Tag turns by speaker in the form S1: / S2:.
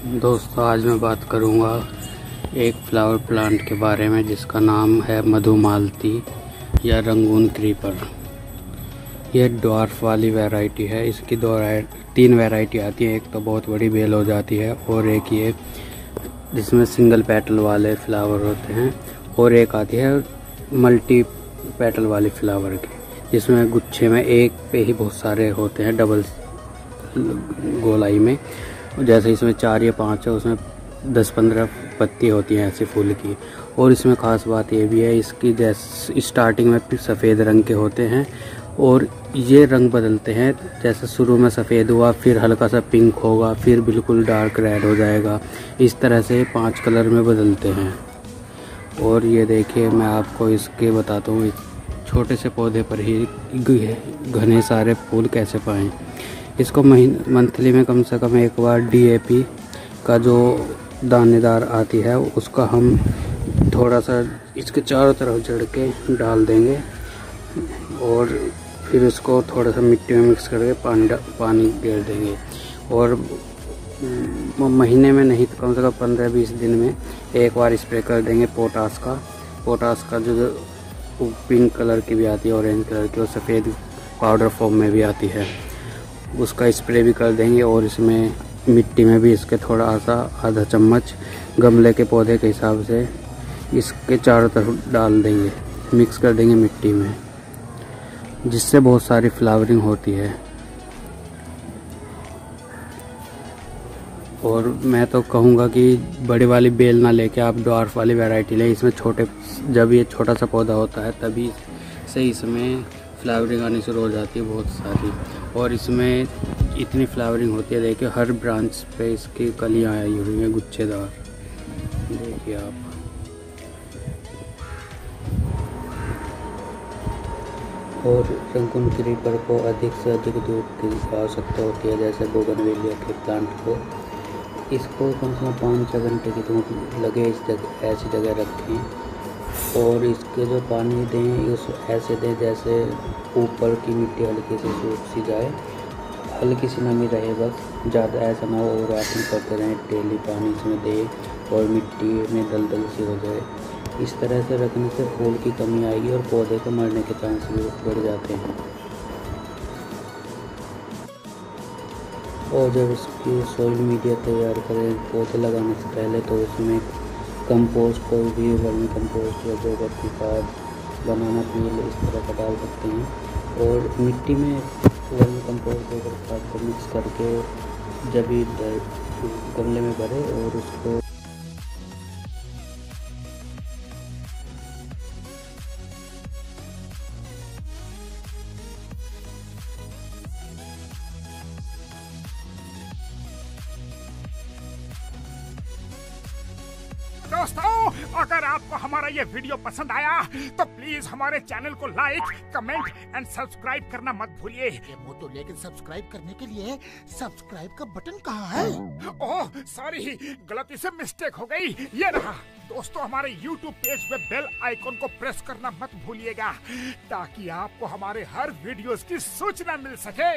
S1: दोस्तों, आज मैं बात करूंगा एक फ्लावर प्लांट के बारे में जिसका नाम है मधुमालती या रंगून क्रीपर। यह ड्वार्फ वाली वैरायटी है। इसकी तीन वैरायटी आती है। एक तो बहुत बड़ी बेल हो जाती है, और एक ये जिसमें सिंगल पेटल वाले फ्लावर होते हैं, और एक आती है मल्टी पेटल वाली फ्लावर की, जिसमें गुच्छे में एक पे ही बहुत सारे होते हैं, डबल गोलाई में। जैसे इसमें 4 या 5 है, उसमें 10-15 पत्ती होती हैं ऐसे फूल की। और इसमें ख़ास बात ये भी है, इसकी जैसे स्टार्टिंग में सफ़ेद रंग के होते हैं, और ये रंग बदलते हैं। जैसे शुरू में सफ़ेद हुआ, फिर हल्का सा पिंक होगा, फिर बिल्कुल डार्क रेड हो जाएगा। इस तरह से 5 कलर में बदलते हैं। और ये देखिए, मैं आपको इसके बताता हूँ, छोटे से पौधे पर ही घने सारे फूल कैसे पाएँ। इसको मंथली में कम से कम एक बार DAP का जो दानेदार आती है उसका हम थोड़ा सा इसके चारों तरफ जड़ के डाल देंगे, और फिर इसको थोड़ा सा मिट्टी में मिक्स करके पानी गेर देंगे। और महीने में नहीं तो कम से कम 15-20 दिन में एक बार स्प्रे कर देंगे पोटास का जो पिंक कलर की भी आती है, ऑरेंज कलर की, और सफ़ेद पाउडर फॉर्म में भी आती है, उसका स्प्रे भी कर देंगे। और इसमें मिट्टी में भी इसके थोड़ा सा आधा चम्मच गमले के पौधे के हिसाब से इसके चारों तरफ डाल देंगे, मिक्स कर देंगे मिट्टी में, जिससे बहुत सारी फ्लावरिंग होती है। और मैं तो कहूँगा कि बड़ी वाली बेल ना लेके आप ड्वार्फ वाली वैरायटी लें। इसमें जब ये छोटा सा पौधा होता है तभी से इसमें फ्लावरिंग आनी शुरू हो जाती है बहुत सारी। और इसमें इतनी फ्लावरिंग होती है, देखिए हर ब्रांच पे इसकी कलियां आई हुई हैं गुच्छेदार, देखिए आप। और रंगून क्रीपर को अधिक से अधिक धूप की आवश्यकता होती है, जैसे बोगनवेलिया के प्लांट को। इसको कम से कम 5-6 घंटे की धूप लगे ऐसी जगह रखें। और इसके जो पानी दें उस ऐसे दें जैसे ऊपर की मिट्टी हल्की सी सूख सी जाए, हल्की सी नमी रहे बस, ज़्यादा ऐसा ना हो। और राशन करते रहें, डेली पानी इसमें दें, और मिट्टी में दलदल सी हो जाए। इस तरह से रखने से फूल की कमी आएगी और पौधे के मरने के चांस भी बढ़ जाते हैं। और जब इसकी सॉइल मीडिया तैयार करें पौधे लगाने से पहले, तो उसमें कंपोस्ट, कोई भी वर्मी कंपोस्ट या गोबर की खाद, बनाना पील इस तरह का डाल सकते हैं। और मिट्टी में वर्मी कंपोस्ट गोबर खाद को मिक्स करके जब भी गमले में भरे, और उसको
S2: दोस्तों, अगर आपको हमारा ये वीडियो पसंद आया तो प्लीज हमारे चैनल को लाइक, कमेंट एंड सब्सक्राइब करना मत भूलिए।
S3: तो लेकिन सब्सक्राइब करने के लिए सब्सक्राइब का बटन कहाँ है?
S2: ओह सॉरी, गलती से मिस्टेक हो गई, ये रहा। दोस्तों, हमारे YouTube पेज पे बेल आइकन को प्रेस करना मत भूलिएगा, ताकि आपको हमारे हर वीडियोस की सूचना मिल सके।